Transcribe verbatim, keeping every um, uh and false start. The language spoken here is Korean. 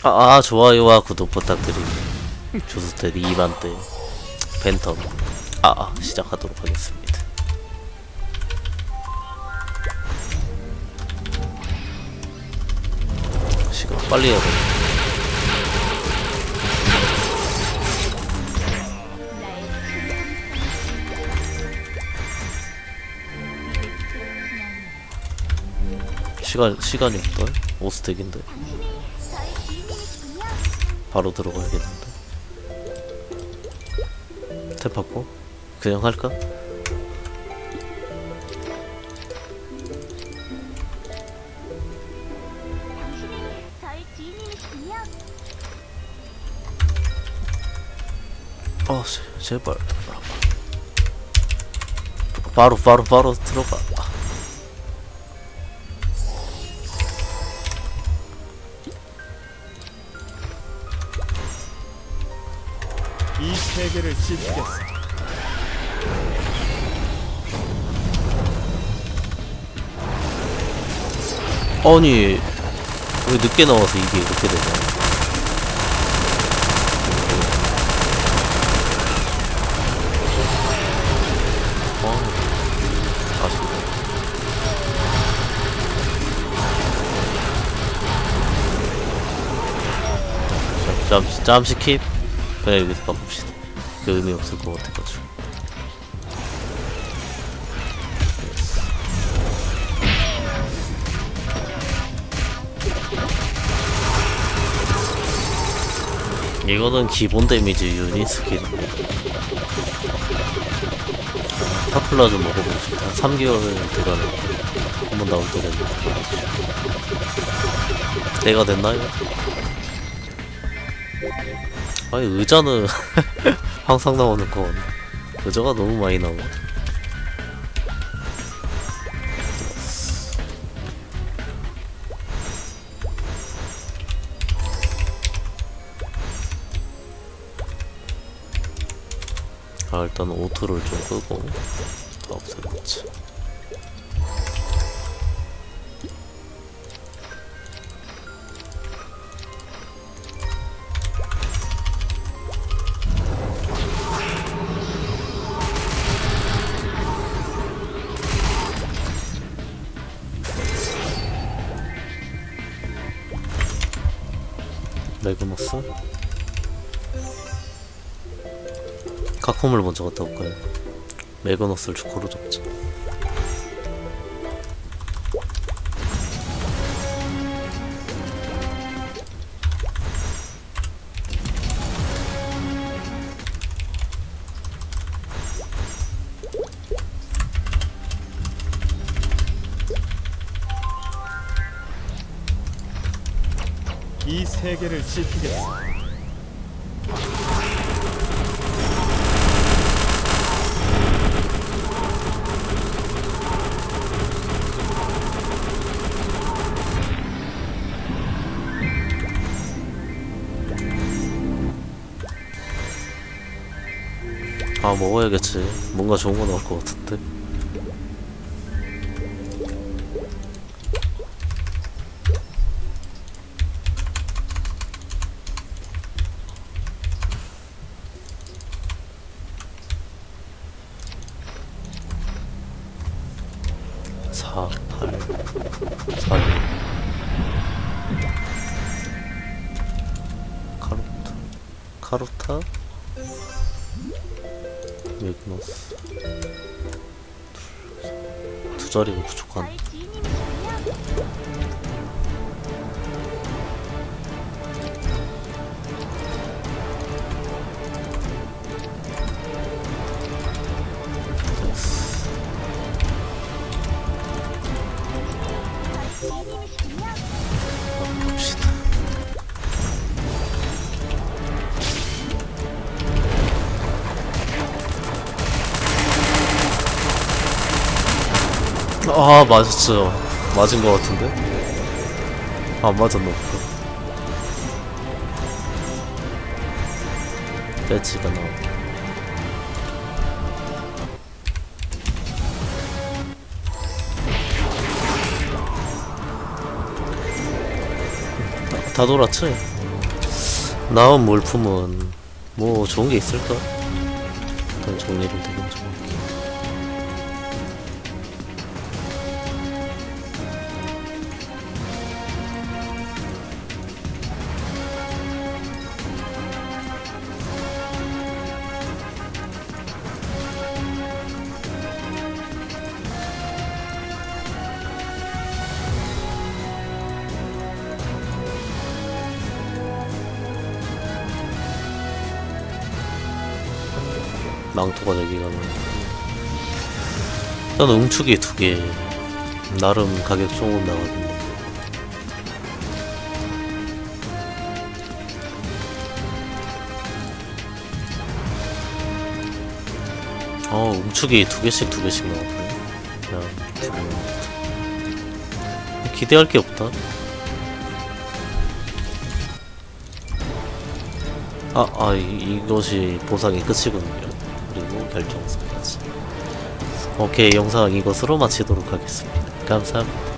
아, 아 좋아요와 구독 부탁드립니다. 조수테리 이만 대 팬텀 아, 아 시작하도록 하겠습니다. 시간 빨리 해야 돼. 시간 시간이 없다. 오 스택인데 바로 들어가야겠는데. 탭하고 그냥 할까? 아 제발 바로 바로 바로 들어가. 이 세계를 지키겠어. 아니 왜 늦게 나와서 이게 이렇게 되냐. 잠시 잠시 킵. 그냥 여기서 가봅시다. 그 의미 없을 것 같아가지고. 이거는 기본 데미지 유닛 스킬인데. 타플라 좀 먹어보고 싶다. 한 삼 개월 돼가는 한번 나올 때 됐나? 내가 됐나요? 아니 의자는 항상 나오는 건 의자가 너무 많이 나와. 아 일단 오토를 좀 끄고 다 없애봤지. 매그너스? 카콤을 먼저 갔다 올까요? 매그너스를 주코로 잡자. 이 세계를 지키겠어. 아 먹어야겠지. 뭔가 좋은 거 나올 것 같은데. 사, 팔, 사, 육 카로타 카로타 매그너스 두 자리가 부족한. 봅시다. 아 맞았죠. 맞은 것 같은데? 안 맞았나 보다. 배지가 나오네. 다 돌았지? 나온 물품은 뭐 좋은 게 있을까? 일단 정리를 대금 좀 할게. 망토가 되기가는 저는 웅축이 두 개 나름 가격 조금 나가겠네. 어 웅축이 두 개씩 두 개씩 나왔네. 그냥 두 개만 기대할 게 없다. 아, 아 이, 이것이 보상이 끝이군요. 그리고 결정선까지. 오케이, 영상 이것으로 마치도록 하겠습니다. 감사합니다.